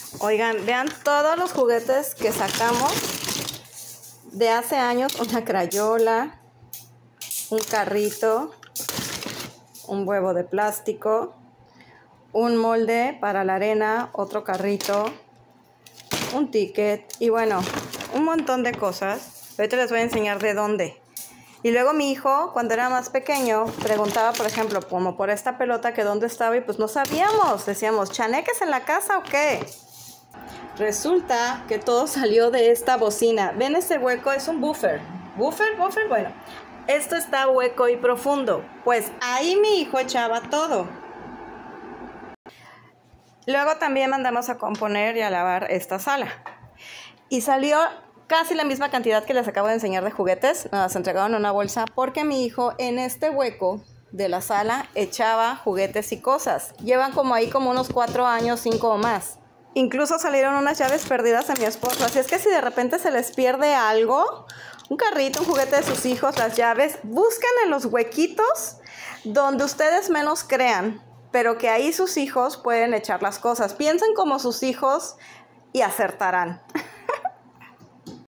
Oigan, vean todos los juguetes que sacamos de hace años. Una crayola, un carrito, un huevo de plástico, un molde para la arena, otro carrito, un ticket y bueno, un montón de cosas. Ahorita les voy a enseñar de dónde. Y luego mi hijo, cuando era más pequeño, preguntaba, por ejemplo, como por esta pelota que dónde estaba y pues no sabíamos. Decíamos, ¿chaneques en la casa o qué? Resulta que todo salió de esta bocina. ¿Ven este hueco? Es un buffer. ¿Buffer? Bueno, esto está hueco y profundo. Pues ahí mi hijo echaba todo. Luego también mandamos a componer y a lavar esta sala. Y salió casi la misma cantidad que les acabo de enseñar de juguetes. Nos entregaron en una bolsa porque mi hijo en este hueco de la sala echaba juguetes y cosas. Llevan como ahí como unos 4 años, 5 o más. Incluso salieron unas llaves perdidas a mi esposo. Así es que si de repente se les pierde algo, un carrito, un juguete de sus hijos, las llaves, busquen en los huequitos donde ustedes menos crean, pero que ahí sus hijos pueden echar las cosas. Piensen como sus hijos y acertarán.